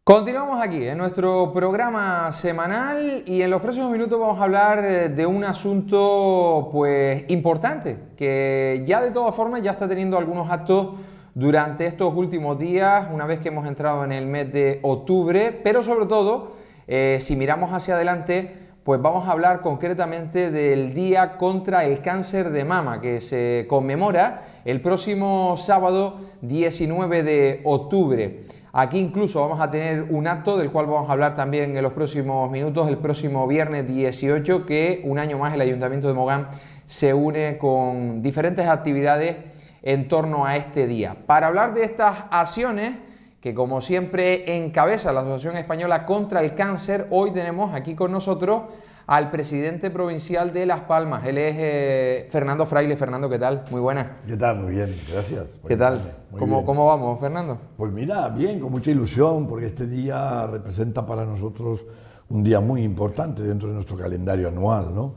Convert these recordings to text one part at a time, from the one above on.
Continuamos aquí en nuestro programa semanal y en los próximos minutos vamos a hablar de un asunto pues importante que ya de todas formas ya está teniendo algunos actos durante estos últimos días, una vez que hemos entrado en el mes de octubre, pero sobre todo si miramos hacia adelante pues vamos a hablar concretamente del Día contra el Cáncer de Mama, que se conmemora el próximo sábado 19 de octubre. Aquí incluso vamos a tener un acto del cual vamos a hablar también en los próximos minutos, el próximo viernes 18, que un año más el Ayuntamiento de Mogán se une con diferentes actividades en torno a este día. Para hablar de estas acciones, que como siempre encabeza la Asociación Española contra el Cáncer, hoy tenemos aquí con nosotros al presidente provincial de Las Palmas. Él es Fernando Fraile. Fernando, ¿qué tal? Muy buenas. ¿Qué tal? Muy bien, gracias. ¿Qué tal? ¿Cómo vamos, Fernando? Pues mira, bien, con mucha ilusión, porque este día representa para nosotros un día muy importante dentro de nuestro calendario anual, ¿no?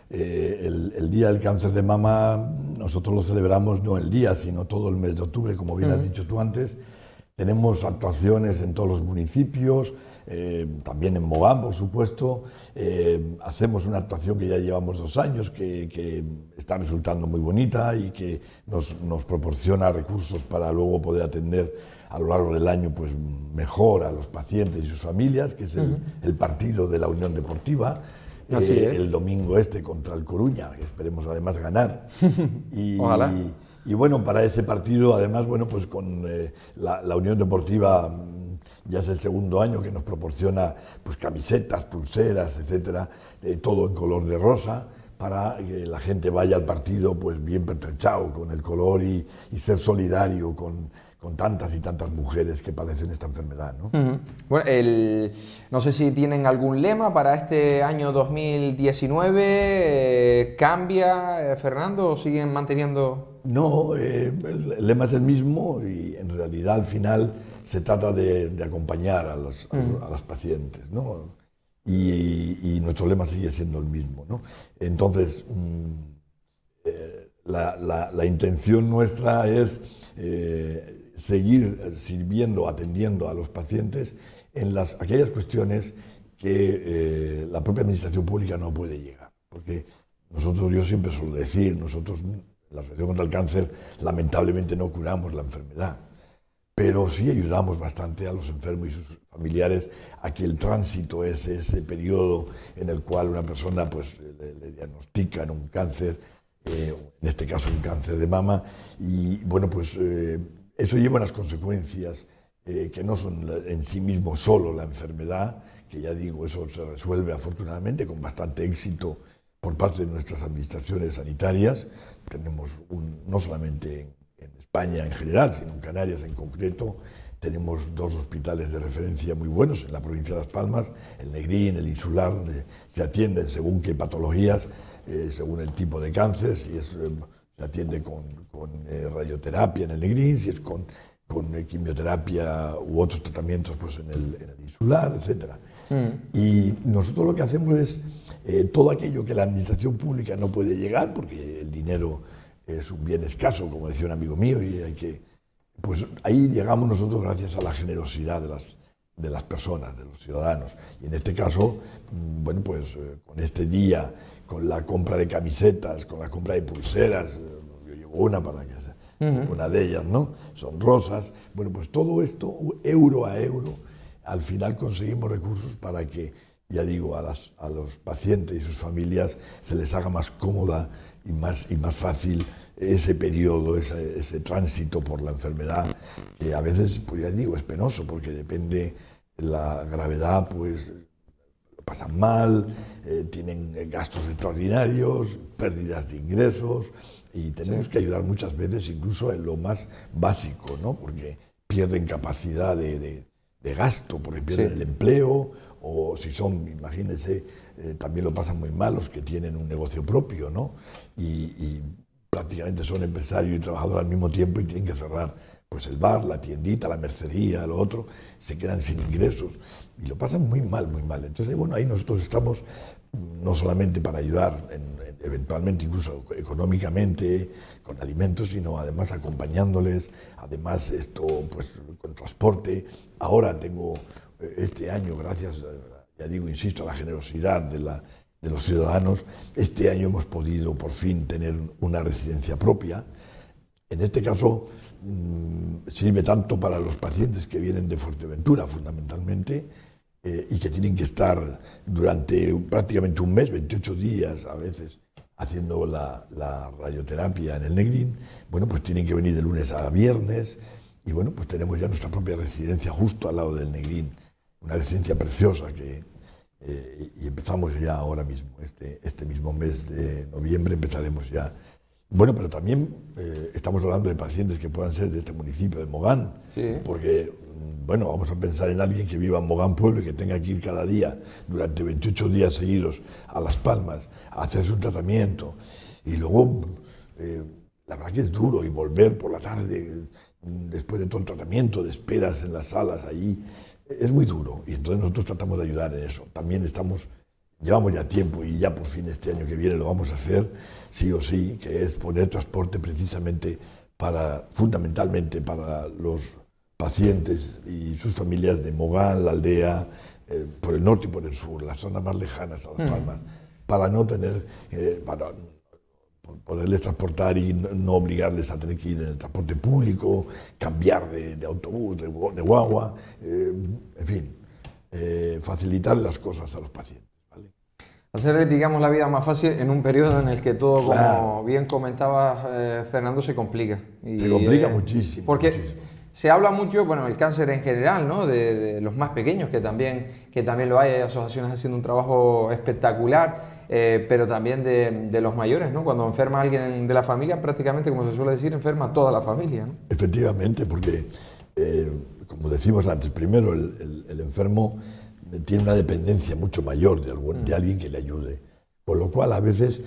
El Día del Cáncer de Mama, nosotros lo celebramos no el día, sino todo el mes de octubre, como bien has dicho tú antes. Tenemos actuaciones en todos los municipios, también en Mogán, por supuesto. Hacemos una actuación que ya llevamos 2 años, que está resultando muy bonita y que nos proporciona recursos para luego poder atender a lo largo del año pues, mejor a los pacientes y sus familias, que es el partido de la Unión Deportiva. El domingo contra el Coruña, que esperemos además ganar. Ojalá. Y bueno, para ese partido, además, bueno, pues con la Unión Deportiva ya es el segundo año que nos proporciona pues camisetas, pulseras, etcétera, todo en color de rosa, para que la gente vaya al partido pues bien pertrechado con el color y ser solidario con tantas y tantas mujeres que padecen esta enfermedad, ¿no? Bueno, no sé si tienen algún lema para este año 2019. ¿Cambia, Fernando, o siguen manteniendo...? No, el lema es el mismo y en realidad al final se trata de acompañar a las pacientes, ¿no? Y nuestro lema sigue siendo el mismo, ¿no? Entonces, la intención nuestra es seguir sirviendo, atendiendo a los pacientes en aquellas cuestiones que la propia administración pública no puede llegar. Porque yo siempre suelo decir, nosotros, la Asociación contra el Cáncer, lamentablemente no curamos la enfermedad, pero sí ayudamos bastante a los enfermos y sus familiares a que el tránsito, ese periodo en el cual una persona pues, le diagnostican un cáncer, en este caso un cáncer de mama, y bueno, pues eso lleva unas consecuencias que no son en sí mismo solo la enfermedad, que ya digo, eso se resuelve afortunadamente con bastante éxito por parte de nuestras administraciones sanitarias. Tenemos, no solamente en España en general, sino en Canarias en concreto, tenemos 2 hospitales de referencia muy buenos en la provincia de Las Palmas, el Negrín, el Insular, donde se atienden según qué patologías, según el tipo de cáncer, si se atiende con radioterapia en el Negrín, si es con quimioterapia u otros tratamientos pues en el Insular, etc. Y nosotros lo que hacemos es todo aquello que la administración pública no puede llegar, porque el dinero es un bien escaso, como decía un amigo mío, y pues ahí llegamos nosotros gracias a la generosidad de las personas, de los ciudadanos. Y en este caso, bueno, pues con este día, con la compra de camisetas, con la compra de pulseras, yo llevo una para que sea una de ellas, ¿no? Son rosas. Bueno, pues todo esto, euro a euro, al final conseguimos recursos para que, ya digo, a los pacientes y sus familias se les haga más cómoda y más fácil ese periodo, ese tránsito por la enfermedad, que a veces, pues ya digo, es penoso, porque depende de la gravedad, pues lo pasan mal, tienen gastos extraordinarios, pérdidas de ingresos, y tenemos que ayudar muchas veces incluso en lo más básico, ¿no? Porque pierden capacidad de gasto, porque pierden el empleo, o si son, imagínense, también lo pasan muy mal los que tienen un negocio propio, ¿no? Y prácticamente son empresarios y trabajadores al mismo tiempo y tienen que cerrar pues el bar, la tiendita, la mercería, lo otro, se quedan sin ingresos y lo pasan muy mal, muy mal. Entonces, bueno, ahí nosotros estamos no solamente para ayudar eventualmente incluso económicamente con alimentos, sino además acompañándoles, además esto pues con transporte. Ahora tengo este año, gracias, ya digo, insisto, a la generosidad de los ciudadanos, este año hemos podido por fin tener una residencia propia. En este caso sirve tanto para los pacientes que vienen de Fuerteventura fundamentalmente, y que tienen que estar durante prácticamente un mes, 28 días a veces, haciendo la radioterapia en el Negrín. Bueno, pues tienen que venir de lunes a viernes, y bueno, pues tenemos ya nuestra propia residencia justo al lado del Negrín, una residencia preciosa y empezamos ya ahora mismo, este mismo mes de noviembre empezaremos ya. Bueno, pero también estamos hablando de pacientes que puedan ser de este municipio de Mogán, sí. Porque, bueno, vamos a pensar en alguien que viva en Mogán Pueblo y que tenga que ir cada día, durante 28 días seguidos, a Las Palmas, a hacerse un tratamiento, y luego, la verdad que es duro, y volver por la tarde, después de todo el tratamiento, de esperas en las salas allí, es muy duro, y entonces nosotros tratamos de ayudar en eso. También llevamos ya tiempo, y ya por fin este año que viene lo vamos a hacer, sí o sí, que es poner transporte precisamente fundamentalmente para los pacientes y sus familias de Mogán, la aldea, por el norte y por el sur, las zonas más lejanas a Las Palmas, para no tener, para poderles transportar y no obligarles a tener que ir en el transporte público, cambiar de autobús, de guagua, en fin, facilitar las cosas a los pacientes. Hacer, digamos, la vida más fácil en un periodo en el que todo, claro, como bien comentabas, Fernando, se complica. Se complica muchísimo. Porque muchísimo. Se habla mucho, bueno, el cáncer en general, ¿no? De los más pequeños, que también lo hay asociaciones haciendo un trabajo espectacular, pero también de los mayores, ¿no? Cuando enferma alguien de la familia, prácticamente, como se suele decir, enferma toda la familia, ¿no? Efectivamente, porque, como decimos antes, primero el enfermo tiene una dependencia mucho mayor de alguien que le ayude, con lo cual a veces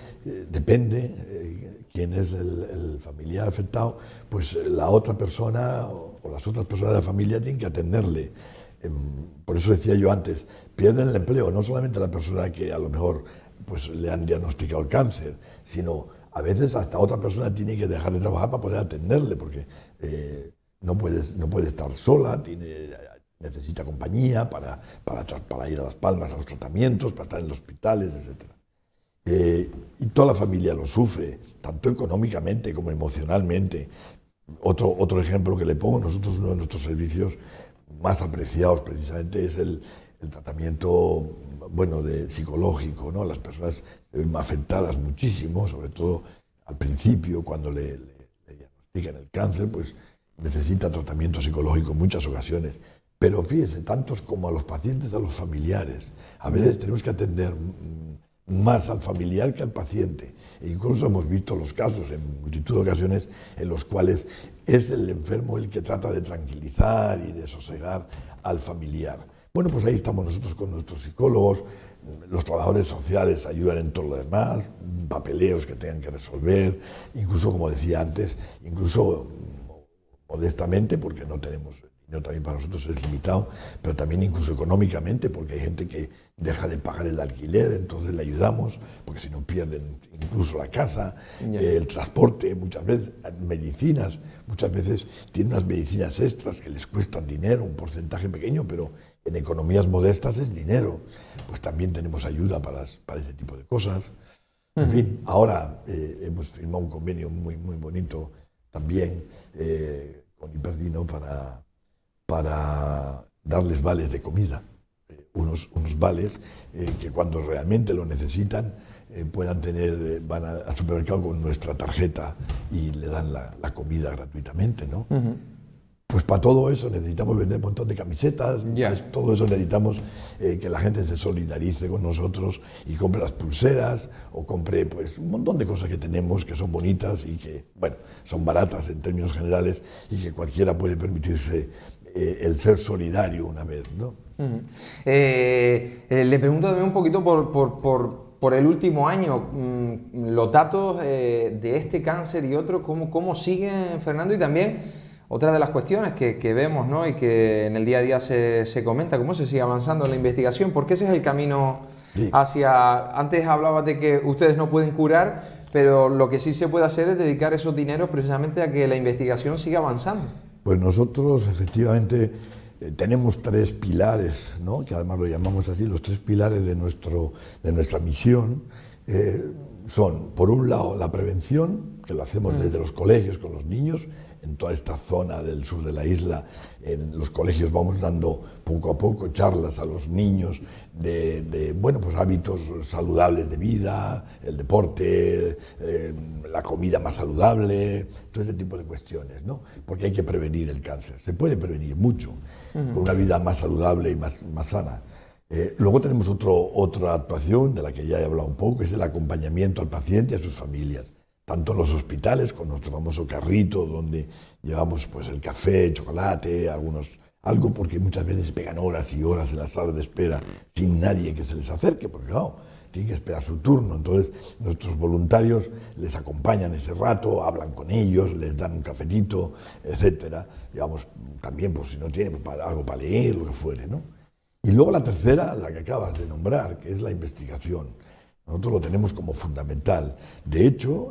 depende quién es el familiar afectado, pues la otra persona o las otras personas de la familia tienen que atenderle. Por eso decía yo antes, pierden el empleo no solamente la persona que a lo mejor pues le han diagnosticado el cáncer, sino a veces hasta otra persona tiene que dejar de trabajar para poder atenderle, porque no puede estar sola, necesita compañía para ir a Las Palmas a los tratamientos, para estar en los hospitales, etc. Y toda la familia lo sufre, tanto económicamente como emocionalmente. Otro ejemplo que le pongo, nosotros uno de nuestros servicios más apreciados precisamente es el tratamiento, bueno, psicológico, ¿no? Las personas se ven afectadas muchísimo, sobre todo al principio, cuando le diagnostican el cáncer, pues necesita tratamiento psicológico en muchas ocasiones. Pero fíjese, tantos como a los pacientes, a los familiares. A veces tenemos que atender más al familiar que al paciente. E incluso hemos visto los casos en multitud de ocasiones en los cuales es el enfermo el que trata de tranquilizar y de sosegar al familiar. Bueno, pues ahí estamos nosotros con nuestros psicólogos, los trabajadores sociales ayudan en todo lo demás, papeleos que tengan que resolver, incluso, como decía antes, incluso modestamente, porque no tenemos dinero, también para nosotros es limitado, pero también incluso económicamente, porque hay gente que deja de pagar el alquiler, entonces le ayudamos, porque si no pierden incluso la casa, el transporte, muchas veces, medicinas, muchas veces tienen unas medicinas extras que les cuestan dinero, un porcentaje pequeño, pero en economías modestas es dinero. Pues también tenemos ayuda para ese tipo de cosas. En fin, ahora hemos firmado un convenio muy bonito también con Hiperdino para darles vales de comida, unos vales que cuando realmente lo necesitan puedan van al supermercado con nuestra tarjeta y le dan la comida gratuitamente, ¿no? Pues para todo eso necesitamos vender un montón de camisetas, pues todo eso necesitamos que la gente se solidarice con nosotros y compre las pulseras o compre pues un montón de cosas que tenemos que son bonitas y que, bueno, son baratas en términos generales y que cualquiera puede permitirse el ser solidario una vez, ¿no? Le pregunto también un poquito por el último año, los datos de este cáncer y otros, ¿cómo siguen, Fernando? Y también otra de las cuestiones que vemos, ¿no? Y que en el día a día se comenta, cómo se sigue avanzando en la investigación, porque ese es el camino Sí. Antes hablabas de que ustedes no pueden curar, pero lo que sí se puede hacer es dedicar esos dineros precisamente a que la investigación siga avanzando. Pues nosotros efectivamente tenemos 3 pilares, ¿no? Que además lo llamamos así, los 3 pilares de nuestra misión. Son, por un lado, la prevención, que lo hacemos desde los colegios con los niños, en toda esta zona del sur de la isla. En los colegios vamos dando poco a poco charlas a los niños de bueno, pues hábitos saludables de vida, el deporte, la comida más saludable, todo ese tipo de cuestiones, ¿no? Porque hay que prevenir el cáncer. Se puede prevenir mucho con una vida más saludable y más sana. Luego tenemos otra actuación de la que ya he hablado un poco, que es el acompañamiento al paciente y a sus familias, tanto en los hospitales con nuestro famoso carrito donde llevamos pues el café, chocolate, algo, porque muchas veces pegan horas y horas en las salas de espera sin nadie que se les acerque, porque claro, tienen que esperar su turno. Entonces nuestros voluntarios les acompañan ese rato, hablan con ellos, les dan un cafetito, etcétera. Llevamos también, pues si no tienen, pues, algo para leer, lo que fuere, ¿no? Y luego la tercera, la que acabas de nombrar, que es la investigación. Nosotros lo tenemos como fundamental. De hecho,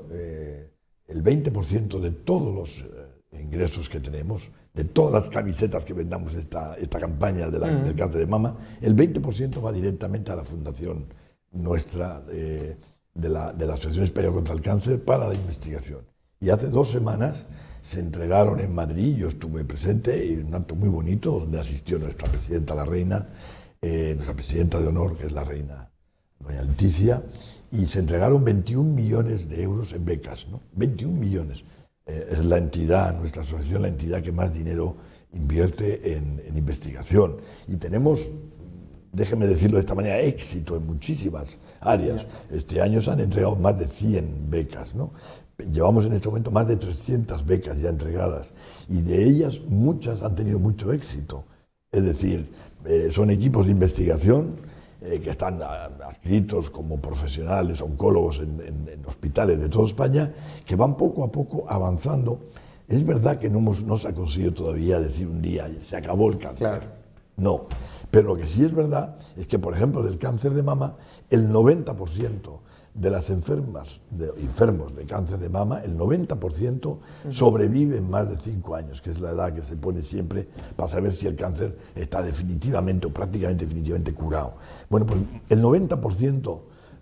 el 20% de todos los ingresos que tenemos, de todas las camisetas que vendamos esta campaña del cáncer de mama, el 20% va directamente a la fundación nuestra de la Asociación Española contra el Cáncer para la investigación. Y hace 2 semanas se entregaron en Madrid, yo estuve presente, en un acto muy bonito donde asistió nuestra presidenta, la reina, nuestra presidenta de honor, que es la reina doña Leticia, y se entregaron 21 millones de euros en becas, ¿no? 21 millones. Es la entidad, nuestra asociación, la entidad que más dinero invierte en investigación. Y tenemos, déjeme decirlo de esta manera, éxito en muchísimas áreas. Este año se han entregado más de 100 becas, ¿no? Llevamos en este momento más de 300 becas ya entregadas y de ellas muchas han tenido mucho éxito. Es decir, son equipos de investigación que están adscritos como profesionales, oncólogos en hospitales de toda España, que van poco a poco avanzando. Es verdad que no se ha conseguido todavía decir un día se acabó el cáncer. Claro. No, pero lo que sí es verdad es que, por ejemplo, del cáncer de mama, el 90% de las enfermos de cáncer de mama, el 90% sobreviven más de 5 años, que es la edad que se pone siempre para saber si el cáncer está definitivamente o prácticamente definitivamente curado. Bueno, pues el 90%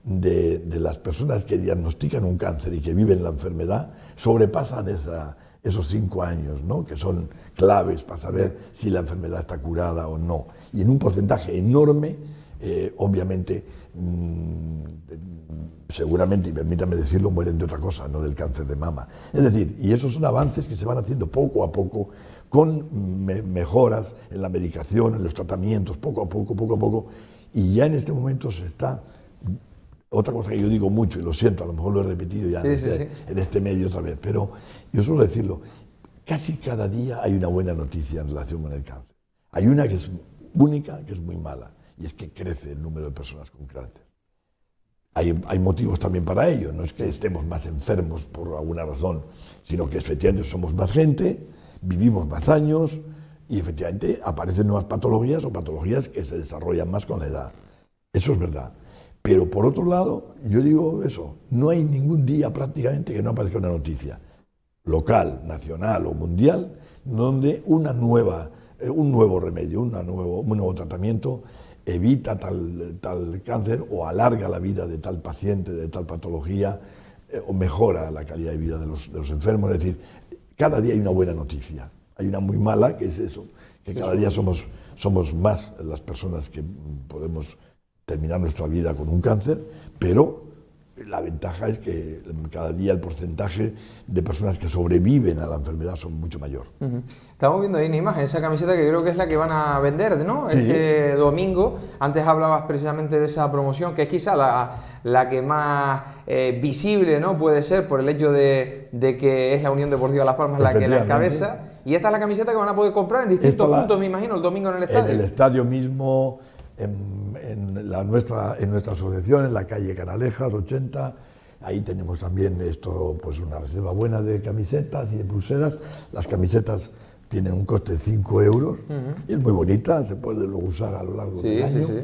de las personas que diagnostican un cáncer y que viven la enfermedad sobrepasan esos 5 años, ¿no? Que son claves para saber si la enfermedad está curada o no. Y en un porcentaje enorme, obviamente, seguramente, y permítame decirlo, mueren de otra cosa, no del cáncer de mama. Es decir, y esos son avances que se van haciendo poco a poco, con mejoras en la medicación, en los tratamientos, poco a poco, y ya en este momento se está... Otra cosa que yo digo mucho, y lo siento, a lo mejor lo he repetido ya en este medio otra vez, pero yo suelo decirlo, casi cada día hay una buena noticia en relación con el cáncer. Hay una que es única, que es muy mala, y es que crece el número de personas con cáncer. Hay motivos también para ello, no es que estemos más enfermos por alguna razón, sino que efectivamente somos más gente, vivimos más años y efectivamente aparecen nuevas patologías o patologías que se desarrollan más con la edad. Eso es verdad. Pero por otro lado, yo digo eso, no hay ningún día prácticamente que no aparezca una noticia local, nacional o mundial, donde un nuevo remedio, un nuevo tratamiento evita tal cáncer o alarga la vida de tal paciente, de tal patología, o mejora la calidad de vida de los enfermos. Es decir, cada día hay una buena noticia. Hay una muy mala, que es eso, que cada día somos más las personas que podemos terminar nuestra vida con un cáncer, pero la ventaja es que cada día el porcentaje de personas que sobreviven a la enfermedad son mucho mayor. Estamos viendo ahí una imagen, esa camiseta que creo que es la que van a vender, ¿no? Sí. Este domingo. Antes hablabas precisamente de esa promoción, que es quizá la que más visible, ¿no? Puede ser por el hecho de que es la Unión Deportiva Las Palmas la que la encabeza. Y esta es la camiseta que van a poder comprar en distintos puntos, me imagino, el domingo en el estadio. En el estadio mismo, en nuestra asociación, en la calle Canalejas 80, ahí tenemos también pues una reserva buena de camisetas y de pulseras. Las camisetas tienen un coste de 5 euros y es muy bonita, se puede luego usar a lo largo del año.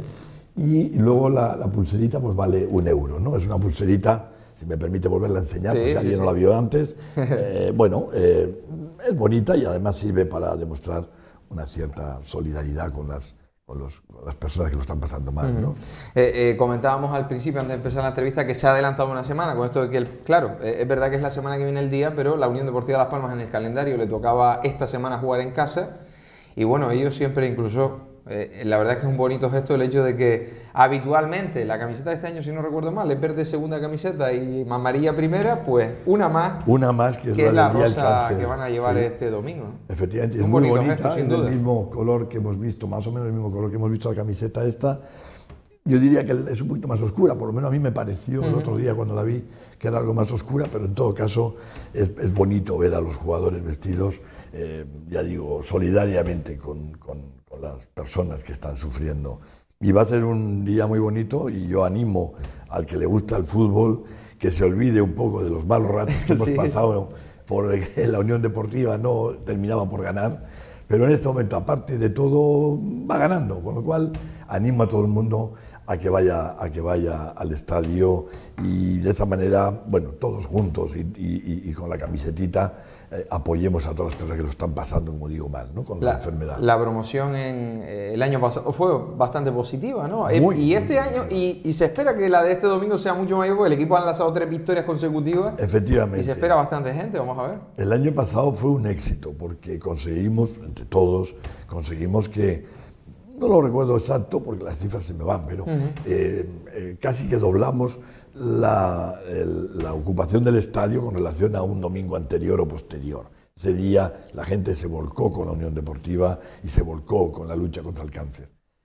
Y luego la pulserita pues vale €1, ¿no? Es una pulserita, si me permite volverla a enseñar, porque alguien no la vio antes. Bueno, es bonita y además sirve para demostrar una cierta solidaridad con las personas que lo están pasando mal, ¿no? Comentábamos al principio, antes de empezar la entrevista, que se ha adelantado una semana con esto de que, claro, es verdad que es la semana que viene el día, pero la Unión Deportiva Las Palmas en el calendario le tocaba esta semana jugar en casa y bueno, ellos siempre incluso, la verdad es que es un bonito gesto el hecho de que habitualmente la camiseta de este año, si no recuerdo mal, es verde segunda camiseta y amarilla primera, pues una más que es la rosa que van a llevar este domingo, ¿no? Efectivamente, es muy bonita, gesto, sin duda. El mismo color que hemos visto, más o menos el mismo color que hemos visto la camiseta esta. Yo diría que es un poquito más oscura, por lo menos a mí me pareció el otro día cuando la vi que era algo más oscura, pero en todo caso es bonito ver a los jugadores vestidos, ya digo, solidariamente con las personas que están sufriendo. Y va a ser un día muy bonito y yo animo al que le gusta el fútbol que se olvide un poco de los malos ratos que hemos pasado por la Unión Deportiva, no terminaba por ganar, pero en este momento, aparte de todo, va ganando, con lo cual animo a todo el mundo a que vaya al estadio y de esa manera, bueno, todos juntos y con la camisetita apoyemos a todas las personas que lo están pasando, como digo, mal, ¿no? Con la enfermedad. La promoción el año pasado fue bastante positiva, ¿no? Y este año, y se espera que la de este domingo sea mucho mayor, porque el equipo ha lanzado 3 victorias consecutivas. Efectivamente. Y se espera bastante gente, vamos a ver. El año pasado fue un éxito, porque conseguimos, entre todos, que no lo recuerdo exacto porque las cifras se me van, pero casi que doblamos la ocupación del estadio con relación a un domingo anterior o posterior. Ese día la gente se volcó con la Unión Deportiva y se volcó con la lucha contra el cáncer.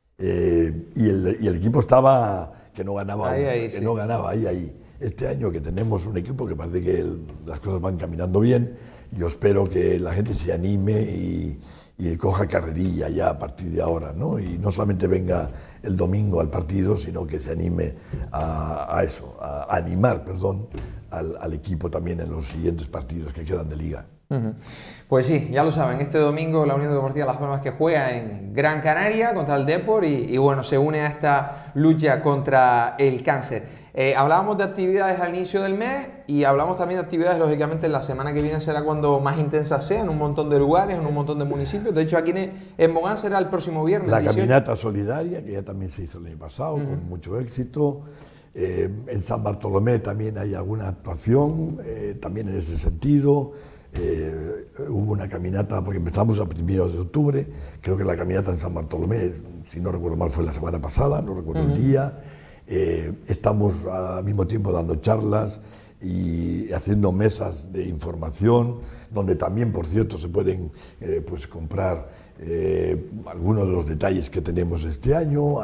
Y el equipo estaba que no ganaba, no ganaba ahí. Este año que tenemos un equipo que parece que las cosas van caminando bien, yo espero que la gente se anime y coja carrerilla ya a partir de ahora, ¿no? Y no solamente venga el domingo al partido, sino que se anime a animar, al equipo también en los siguientes partidos que quedan de liga. Pues sí, ya lo saben, este domingo la Unión Deportiva Las Palmas que juega en Gran Canaria contra el Depor y bueno, se une a esta lucha contra el cáncer. Hablábamos de actividades al inicio del mes y hablamos también de actividades, lógicamente, la semana que viene será cuando más intensas sean, en un montón de lugares, en un montón de municipios. De hecho, aquí en Mogán será el próximo viernes. La caminata solidaria, que ya también se hizo el año pasado, con mucho éxito. En San Bartolomé también hay alguna actuación, también en ese sentido. Hubo una caminata, porque empezamos a 1 de octubre, creo que la caminata en San Bartolomé, si no recuerdo mal, fue la semana pasada, no recuerdo el día. Estamos al mismo tiempo dando charlas y haciendo mesas de información, donde también, por cierto, se pueden pues comprar algunos de los detalles que tenemos este año.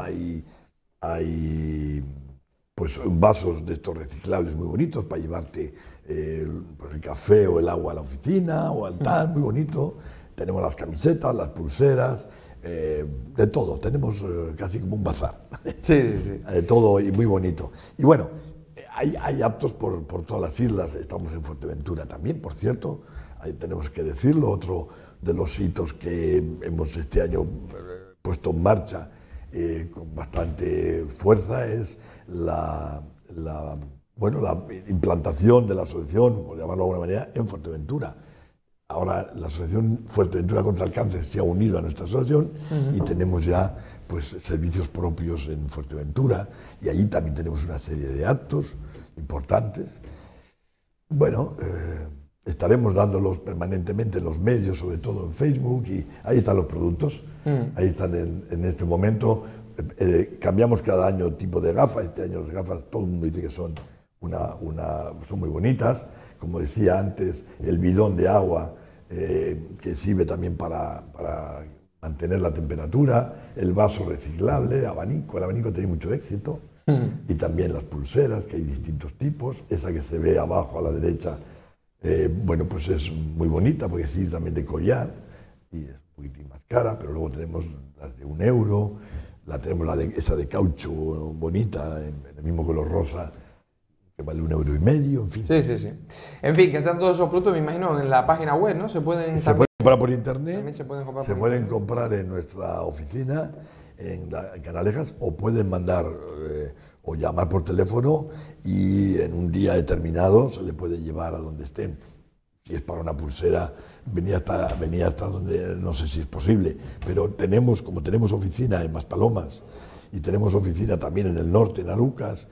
Hay pues vasos de estos reciclables muy bonitos para llevarte pues el café o el agua a la oficina o al tal, muy bonito. Tenemos las camisetas, las pulseras, de todo. Tenemos casi como un bazar. Sí. De todo y muy bonito. Y bueno, hay actos por todas las islas. Estamos en Fuerteventura también, por cierto. Ahí tenemos que decirlo. Otro de los hitos que hemos este año puesto en marcha con bastante fuerza es la implantación de la asociación, por llamarlo de alguna manera, en Fuerteventura. Ahora la Asociación Fuerteventura contra el Cáncer se ha unido a nuestra asociación y tenemos ya pues servicios propios en Fuerteventura y allí también tenemos una serie de actos importantes. Bueno, estaremos dándolos permanentemente en los medios, sobre todo en Facebook, y ahí están los productos, ahí están en este momento. Cambiamos cada año tipo de gafas. Este año las gafas todo el mundo dice que son son muy bonitas. Como decía antes, el bidón de agua que sirve también para mantener la temperatura, el vaso reciclable, el abanico ha tenido mucho éxito, y también las pulseras, que hay distintos tipos. Esa que se ve abajo a la derecha, bueno, pues es muy bonita porque sirve también de collar y es un poquitín más cara, pero luego tenemos las de €1, tenemos esa de caucho bonita, en el mismo color rosa, que vale €1,50, en fin. Sí. En fin, que están todos esos productos, me imagino, en la página web, ¿no? Se pueden comprar por internet, también se pueden comprar comprar en nuestra oficina, en Canalejas, o pueden mandar o llamar por teléfono y en un día determinado se le puede llevar a donde estén. Si es para una pulsera, venía hasta donde, no sé si es posible, pero como tenemos oficina en Maspalomas y tenemos oficina también en el norte, en Arucas,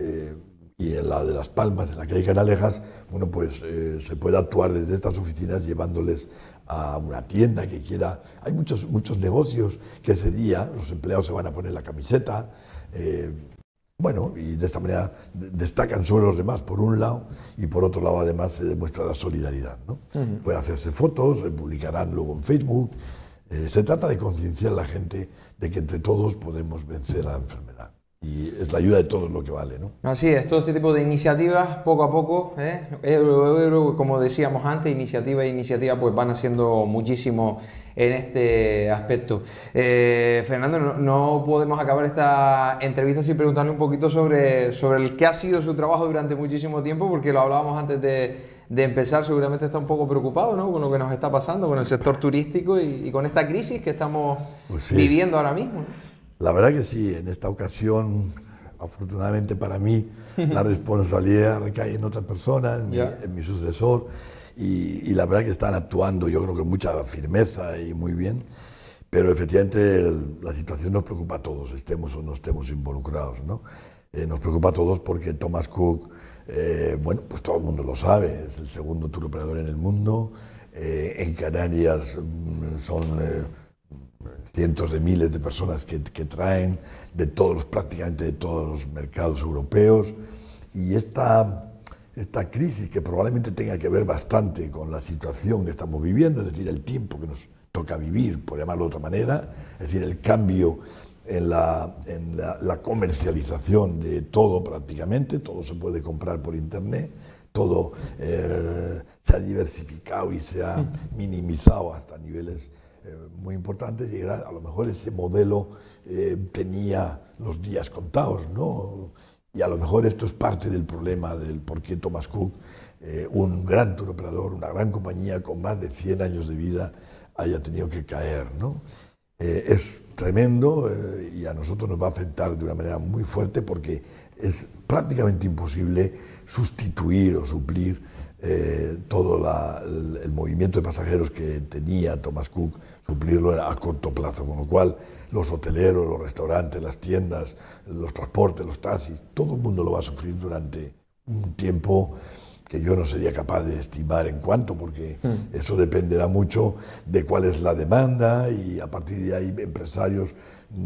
y en la de Las Palmas, en la calle Canalejas, bueno, pues se puede actuar desde estas oficinas llevándoles a una tienda que quiera. Hay muchos negocios que ese día los empleados se van a poner la camiseta, bueno, y de esta manera destacan sobre los demás por un lado, y por otro lado además se demuestra la solidaridad, ¿no? Pueden hacerse fotos, se publicarán luego en Facebook. Se trata de concienciar a la gente de que entre todos podemos vencer a la enfermedad. Y es la ayuda de todos lo que vale, ¿no? Así es, todo este tipo de iniciativas, poco a poco, como decíamos antes, iniciativa, pues van haciendo muchísimo en este aspecto. Fernando, no podemos acabar esta entrevista sin preguntarle un poquito sobre el que ha sido su trabajo durante muchísimo tiempo, porque lo hablábamos antes de empezar, seguramente está un poco preocupado, ¿no?, con lo que nos está pasando con el sector turístico y con esta crisis que estamos viviendo ahora mismo, ¿no? La verdad que sí, en esta ocasión, afortunadamente para mí, la responsabilidad recae en otra persona, en mi sucesor, y la verdad que están actuando, yo creo que con mucha firmeza y muy bien, pero efectivamente la situación nos preocupa a todos, estemos o no estemos involucrados, ¿no? Nos preocupa a todos porque Thomas Cook, bueno, pues todo el mundo lo sabe, es el segundo tour operador en el mundo, en Canarias son cientos de miles de personas que traen prácticamente de todos los mercados europeos, y esta crisis, que probablemente tenga que ver bastante con la situación que estamos viviendo, es decir, el tiempo que nos toca vivir, por llamarlo de otra manera, es decir, el cambio en la comercialización de todo prácticamente, todo se puede comprar por internet, todo se ha diversificado y se ha minimizado hasta niveles muy importantes, y a lo mejor ese modelo tenía los días contados, ¿no? Y a lo mejor esto es parte del problema del por qué Thomas Cook, un gran tour operador, una gran compañía con más de 100 años de vida, haya tenido que caer, ¿no? Es tremendo, y a nosotros nos va a afectar de una manera muy fuerte, porque es prácticamente imposible sustituir o suplir todo el movimiento de pasajeros que tenía Thomas Cook, suplirlo a corto plazo, con lo cual los hoteleros, los restaurantes, las tiendas, los transportes, los taxis, todo el mundo lo va a sufrir durante un tiempo que yo no sería capaz de estimar en cuánto, porque eso dependerá mucho de cuál es la demanda, y a partir de ahí empresarios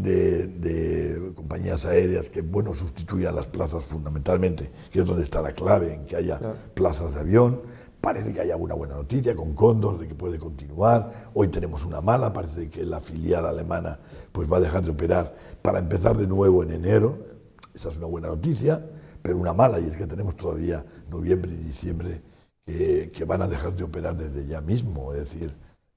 de compañías aéreas que, bueno, sustituyan las plazas fundamentalmente, que es donde está la clave, en que haya plazas de avión. Parece que haya una buena noticia con Cóndor de que puede continuar. Hoy tenemos una mala, parece que la filial alemana pues va a dejar de operar para empezar de nuevo en enero. Esa es una buena noticia, pero una mala, y es que tenemos todavía noviembre y diciembre que van a dejar de operar desde ya mismo, es decir,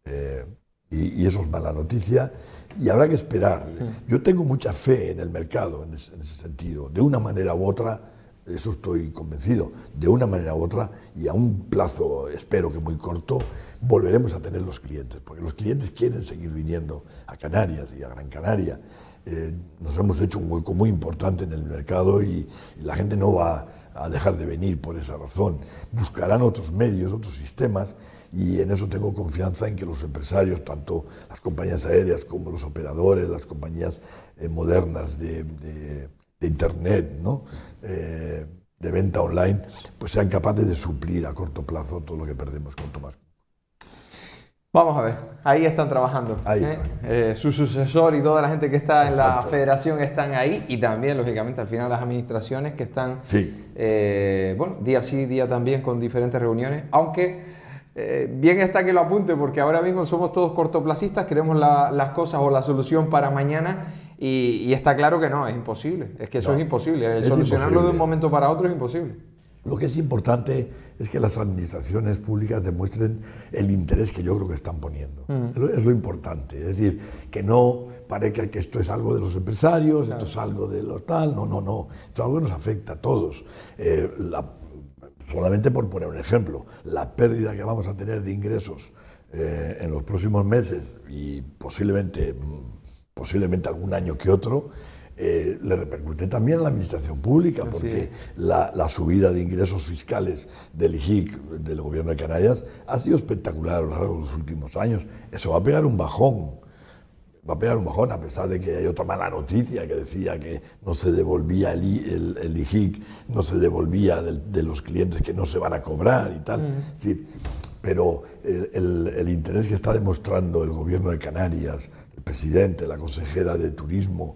y eso es mala noticia, y habrá que esperar. Yo tengo mucha fe en el mercado en ese sentido, de una manera u otra. Eso estoy convencido, de una manera u otra, y a un plazo, espero que muy corto, volveremos a tener los clientes, porque los clientes quieren seguir viniendo a Canarias y a Gran Canaria. Nos hemos hecho un hueco muy importante en el mercado, y la gente no va a dejar de venir por esa razón. Buscarán otros medios, otros sistemas, y en eso tengo confianza en que los empresarios, tanto las compañías aéreas como los operadores, las compañías modernas de Internet, ¿no?, de venta online, pues sean capaces de suplir a corto plazo todo lo que perdemos con Thomas Cook. Vamos a ver, ahí están trabajando. Ahí están. Su sucesor y toda la gente que está en la federación están ahí, y también, lógicamente, al final las administraciones que están, bueno, día sí, día también, con diferentes reuniones, aunque bien está que lo apunte, porque ahora mismo somos todos cortoplacistas, queremos las cosas o la solución para mañana, y está claro que no, es imposible, es que eso es imposible, solucionarlo de un momento para otro es imposible. Lo que es importante es que las administraciones públicas demuestren el interés que yo creo que están poniendo. Es lo importante. Es decir, que no parezca que esto es algo de los empresarios, esto es algo de los tal. No. Esto es algo que nos afecta a todos. Solamente por poner un ejemplo, la pérdida que vamos a tener de ingresos en los próximos meses, y posiblemente posiblemente algún año que otro, le repercute también a la administración pública, porque la subida de ingresos fiscales del IGIC, del gobierno de Canarias, ha sido espectacular a lo largo de los últimos años. Eso va a pegar un bajón. Va a pegar un bajón, a pesar de que hay otra mala noticia que decía que no se devolvía el IGIC, no se devolvía de los clientes que no se van a cobrar y tal. Es decir, pero el interés que está demostrando el gobierno de Canarias, el presidente, la consejera de Turismo,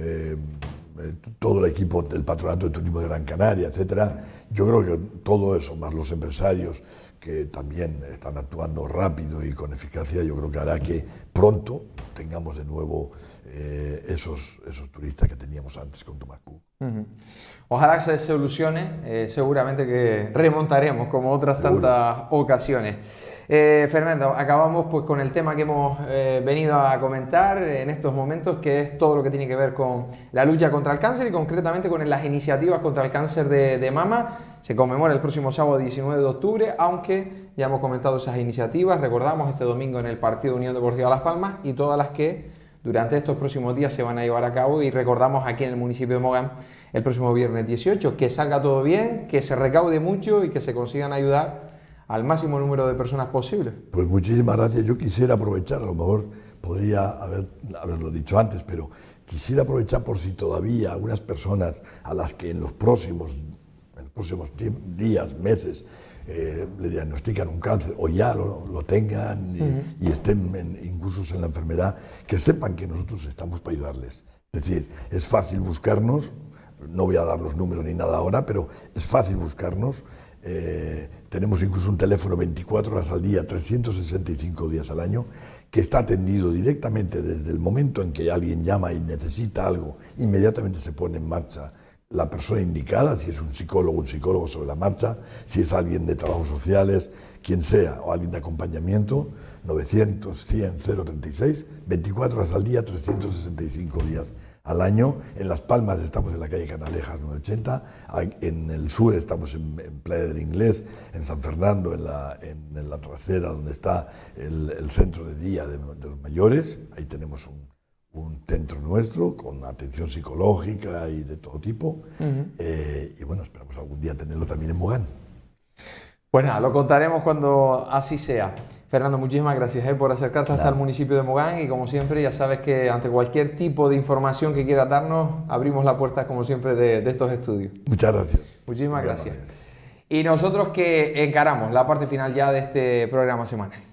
todo el equipo del Patronato de Turismo de Gran Canaria, etcétera, yo creo que todo eso, más los empresarios que también están actuando rápido y con eficacia, yo creo que hará que pronto tengamos de nuevo esos turistas que teníamos antes con Thomas Cook. Ojalá que se solucione, seguramente que remontaremos como otras tantas ocasiones. Fernando, acabamos pues con el tema que hemos venido a comentar en estos momentos, que es todo lo que tiene que ver con la lucha contra el cáncer y concretamente con las iniciativas contra el cáncer de mama. Se conmemora el próximo sábado 19 de octubre, aunque ya hemos comentado esas iniciativas, recordamos este domingo en el Partido Unión Deportiva Las Palmas y todas las que durante estos próximos días se van a llevar a cabo, y recordamos aquí en el municipio de Mogán el próximo viernes 18, que salga todo bien, que se recaude mucho y que se consigan ayudar al máximo número de personas posible. Pues muchísimas gracias. Yo quisiera aprovechar, a lo mejor podría haberlo dicho antes, pero quisiera aprovechar por si todavía algunas personas a las que en los próximos días, meses, le diagnostican un cáncer o ya lo tengan y estén incluso en la enfermedad, que sepan que nosotros estamos para ayudarles. Es decir, es fácil buscarnos, no voy a dar los números ni nada ahora, pero es fácil buscarnos. Tenemos incluso un teléfono 24 horas al día, 365 días al año, que está atendido directamente desde el momento en que alguien llama y necesita algo, inmediatamente se pone en marcha la persona indicada, si es un psicólogo sobre la marcha, si es alguien de trabajos sociales, quien sea, o alguien de acompañamiento, 900 100 036, 24 horas al día, 365 días al año. En Las Palmas estamos en la calle Canalejas 980, en el sur estamos en Playa del Inglés, en San Fernando, en la trasera donde está el centro de día de los mayores, ahí tenemos un centro nuestro con atención psicológica y de todo tipo, y bueno, esperamos algún día tenerlo también en Mogán. Pues nada, lo contaremos cuando así sea. Fernando, muchísimas gracias por acercarte hasta el municipio de Mogán, y como siempre ya sabes que ante cualquier tipo de información que quieras darnos, abrimos la puerta como siempre de estos estudios. Muchas gracias. Muchísimas gracias. Y nosotros que encaramos la parte final ya de este programa semanal.